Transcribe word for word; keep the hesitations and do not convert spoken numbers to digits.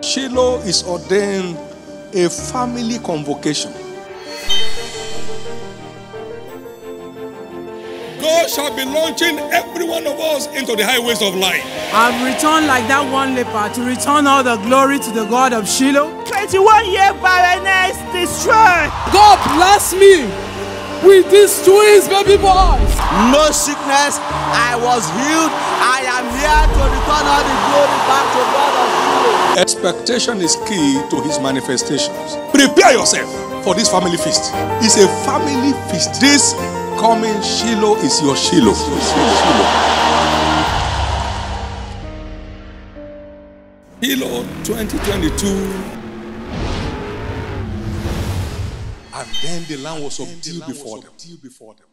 Shiloh is ordained a family convocation. God shall be launching every one of us into the highways of life. I've returned like that one leper to return all the glory to the God of Shiloh. twenty-one year barrenness destroyed. God bless me with these twins baby boys. No sickness, I was healed. I am here to return all the glory back to God of Shiloh. Expectation is key to his manifestations. Prepare yourself for this family feast. It's a family feast. This coming Shiloh is your Shiloh. Shiloh twenty twenty-two. And then the land was subdued before them.